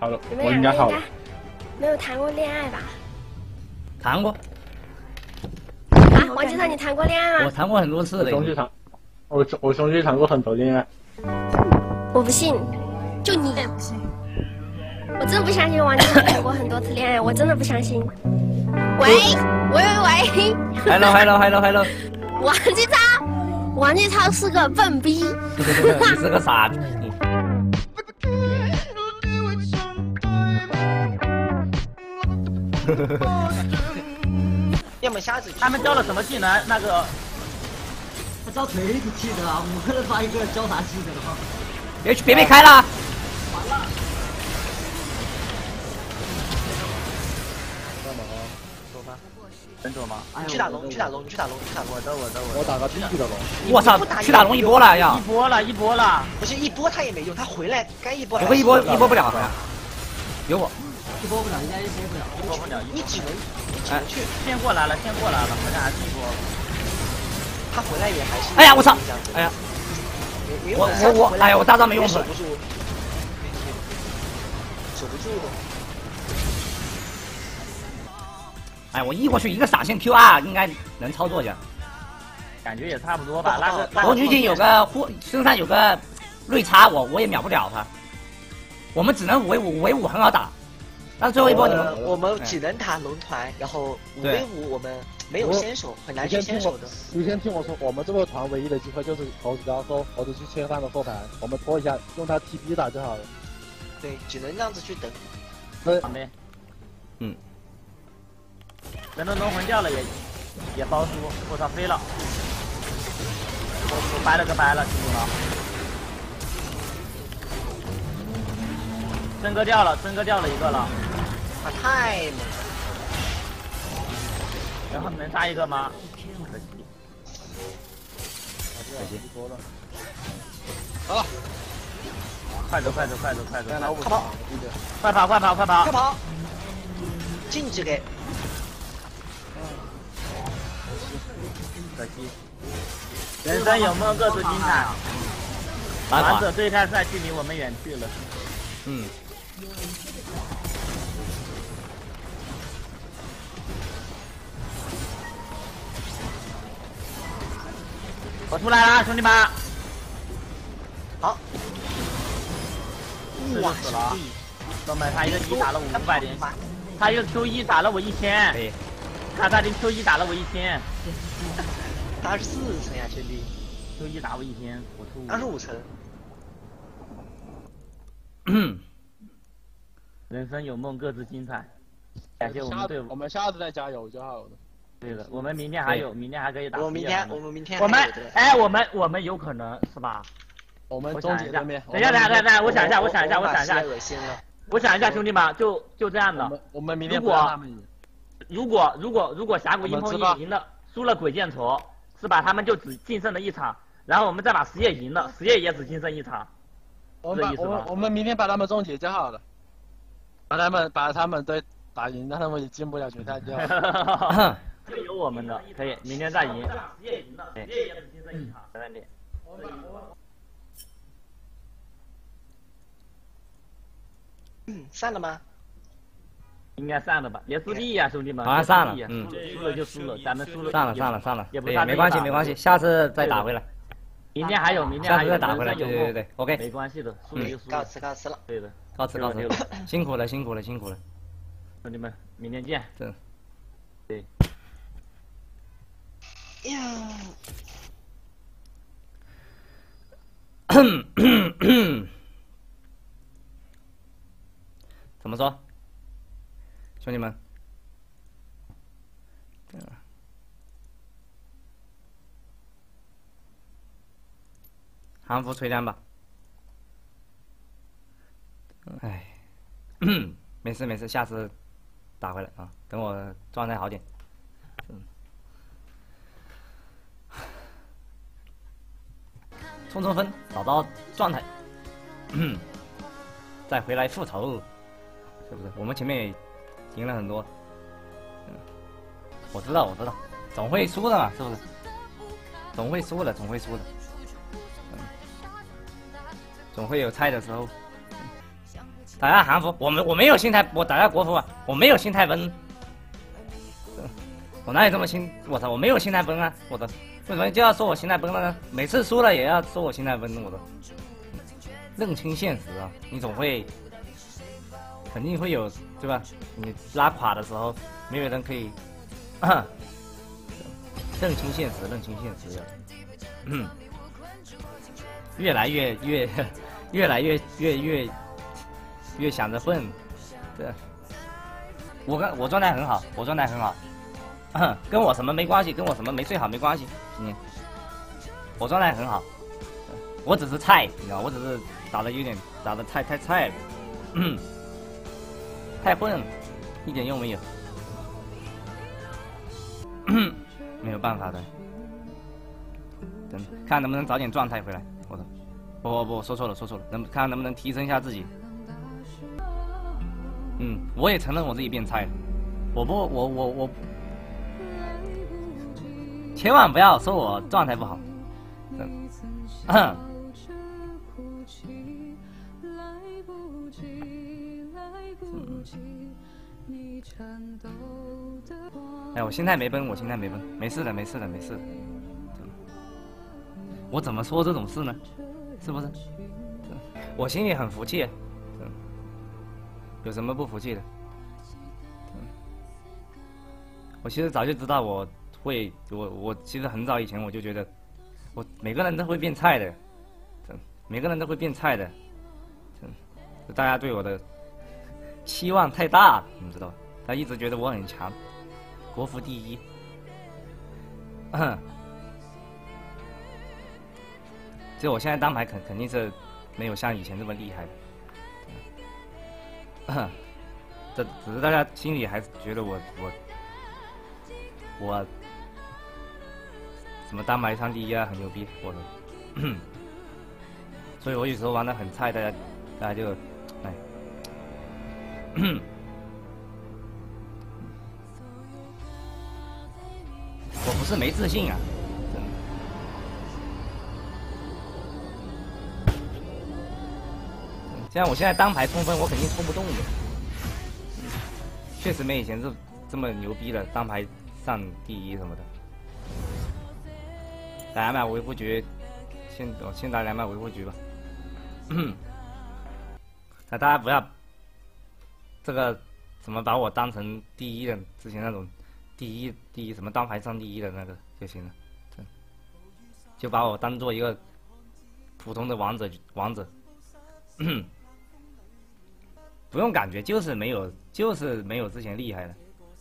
好了， 你们我应该好了。 没有谈过恋爱吧？ 谈过。 啊，王机长，你谈过恋爱吗？ 我谈过很多次了。 我兄弟谈过很多恋爱。 我不信，就你。我真的不相信王机长谈过很多次恋爱，我真的不相信。喂。 Hello。 王机长是个笨逼。 你是个傻逼。 要么瞎子， 他们教了什么技能？那个， 他教锤子技能啊，5个人发一个教啥技能啊？ 别被开了！ 完了。 干嘛？走吧。能走吗？ 你去打龙。 我打个地狱的龙。 我操！去打龙一波了要。 一波了。不是一波他也没用，他回来该一波。 我一波不了，有我。 一波不了，应该一波不了。 你只能去。 先过来了，好像还是一波。 他回来也还是。 哎呀，我操！哎呀，哎呀，我大招没用出来。 守不住的。 哎，我一过去一个闪现 QR 应该能操作一下。 感觉也差不多吧。那个我最近有个身上有个瑞叉，我也秒不了他。我们只能5v5，5v5很好打。但是最后一波你们， 我们只能打龙团，然后5v5我们没有先手，很难去先手的。 你先听我说，我们这个团唯一的机会就是猴子要收，猴子去切换个收盘，我们拖一下，用他 TP 打就好了。 对，只能这样子去等。 好呗。 嗯。 等到龙魂掉了也包输，我操飞了，我掰了，记住了。真哥掉了一个了， 啊太猛了！ 然后能杀一个吗？可惜。 好， 快走！ 快跑！禁止给。 可惜。人生有梦各自精彩。王者对战赛距离我们远去了。 嗯。 我出来了，兄弟们。 好。哇， 死了！哥们，他一个1打了我500连，他一个 Q1 打了我1000。卡萨丁 Q1 打了我1000。 他是4层呀，兄弟。 Q1 打我1000，我吐。 他是5层。 人生有梦，各自精彩。感谢我们队伍。 我们下次再加油就好了。 对的，我们明天还有，明天还可以打。 我们明天我们有可能是吧？ 我们终结对面。 等一下，我想一下，我想一下，兄弟们，就这样的。 我们明天如果峡谷硬碰硬赢了，输了鬼见愁，是吧？他们就只净胜了1场，然后我们再把实业赢了，实业也只净胜1场。 我们明天把他们终结就好了，把他们队打赢，让他们也进不了决赛就好。 这有我们的，可以，明天再赢。实业赢了，实业也只净胜1场，没问题。 散了吗？ 应该散了吧，别自闭呀，兄弟们。 好像散了， 输了就输了，咱们输了。 散了， 也不没关系，下次再打回来。 明天还有， 下次再打回来，对，OK。 没关系的，输了就输了。 告辞了。 对的， 告辞，辛苦了。 兄弟们，明天见。对。 呀。 怎么说，兄弟们？韩服吹亮吧。哎，没事，下次打回来啊，等我状态好点。冲分，找到状态，再回来复仇，是不是？我们前面也赢了很多，我知道，总会输的嘛，是不是？总会输的，总会有菜的时候。 打下韩服，我没有心态，我打下国服啊，我没有心态崩。我哪有这么心？我操，我没有心态崩啊！我的，为什么就要说我心态崩了呢？每次输了也要说我心态崩，我的。认清现实啊，你总会，肯定会有，对吧？你拉垮的时候，没有人可以，认清现实，认清现实呀。越来越想着混，对。我状态很好，我状态很好。跟我什么没关系，跟我什么没睡好没关系。我状态很好，我只是菜，你知道，我只是打的太菜了，太混了，一点用没有，没有办法的。等看能不能早点状态回来。我的，不，说错了，看能不能提升一下自己。我也承认我自己变菜了，我。千万不要说我状态不好。哎，我心态没崩，没事的。我怎么说这种事呢？是不是？我心里很服气，有什么不服气的？我其实早就知道我其实很早以前我就觉得，每个人都会变菜的，每个人都会变菜的，大家对我的期望太大了，你知道吧？他一直觉得我很强，国服第一。就我现在单排肯定是没有像以前这么厉害的，这只是大家心里还是觉得我什么单排上第一啊，很牛逼，我的，所以我有时候玩的很菜，大家就，哎，我不是没自信啊，真的。像我现在单排冲分，我肯定冲不动的，确实没以前这么牛逼了，单排上第一什么的。打200维护局，先打200维护局吧。那大家不要这个怎么把我当成第一的，之前那种第一什么单排上第一的那个就行了，就把我当做一个普通的王者。不用感觉，就是没有之前厉害的，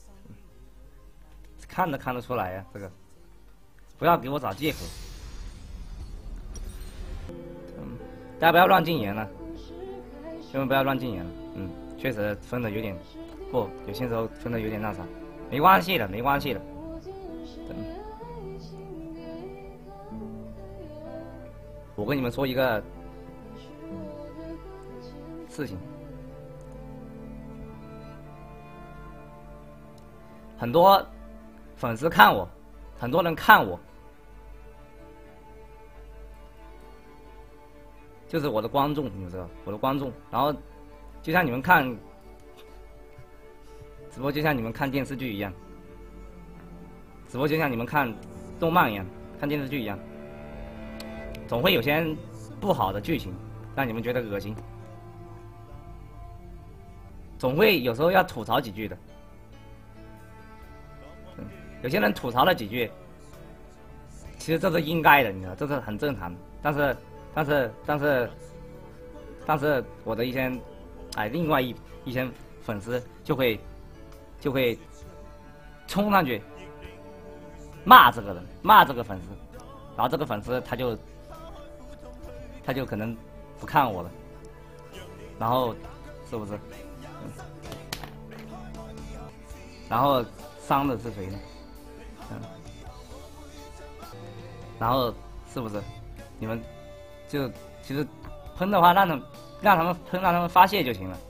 看得出来呀，这个。不要给我找借口，大家不要乱禁言了，千万不要乱禁言了。确实分的有点过，有些时候分的有点那啥，没关系的。我跟你们说一个事情，很多粉丝看我，很多人看我。就是我的观众，你知道，我的观众。然后，就像你们看直播，就像你们看电视剧一样；直播就像你们看动漫一样，看电视剧一样。总会有些不好的剧情让你们觉得恶心，总会有时候要吐槽几句的。有些人吐槽了几句，其实这是应该的，你知道，这是很正常的。但是我的一些另外一些粉丝就会冲上去骂这个人，骂这个粉丝，然后这个粉丝他就可能不看我了，然后是不是？然后伤的是谁呢？然后是不是你们？就其实喷的话，让他们喷，让他们发泄就行了，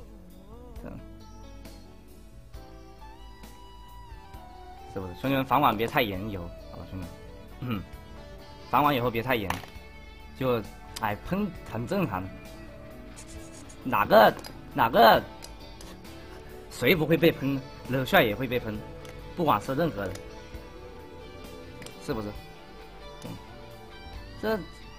是不是？兄弟们，防网别太严，以后好吧，兄弟们，防网以后别太严，就喷很正常，哪个哪个谁不会被喷？冷帅也会被喷，不管是任何人，是不是？这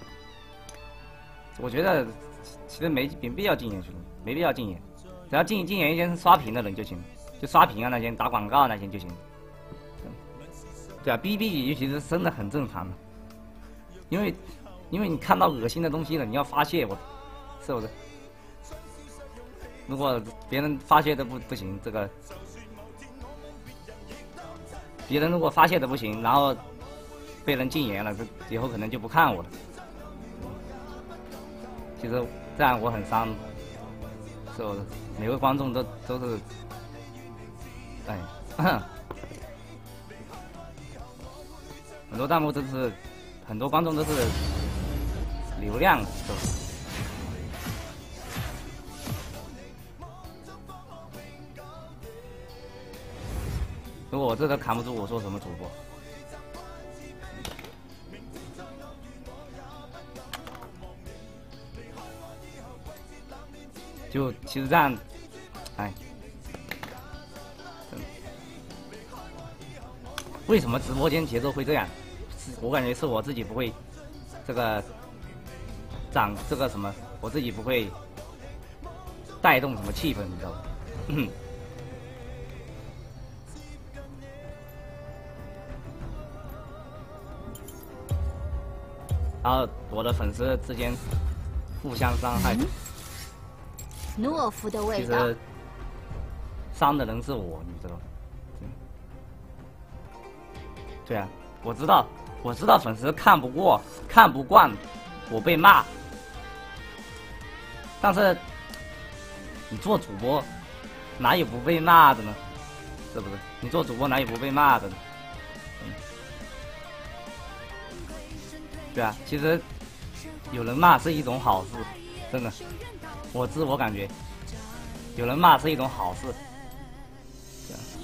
我觉得其实没必要禁言，兄弟，没必要禁言，只要禁言一些是刷屏的人就行，就刷屏啊那些打广告那些就行。对啊，逼逼其实真的很正常的，因为你看到恶心的东西了，你要发泄，是不是？如果别人发泄的不行，这个别人如果发泄的不行，然后被人禁言了，这以后可能就不看我了。其实这样我很伤，是不是？每个观众都是，哎，很多弹幕都是，很多观众都是流量，是不是？如果我这个扛不住，我做什么主播？就其实这样，哎，为什么直播间节奏会这样？我感觉是我自己不会这个这个什么，我自己不会带动什么气氛，你知道吧？然后我的粉丝之间互相伤害， 懦夫的味其道。 实伤的人是我，你知道吗？对啊，我知道粉丝看不惯我被骂，但是你做主播哪有不被骂的呢？是不是？你做主播哪有不被骂的呢？对啊，其实有人骂是一种好事，真的，我自我感觉有人骂是一种好事。对啊，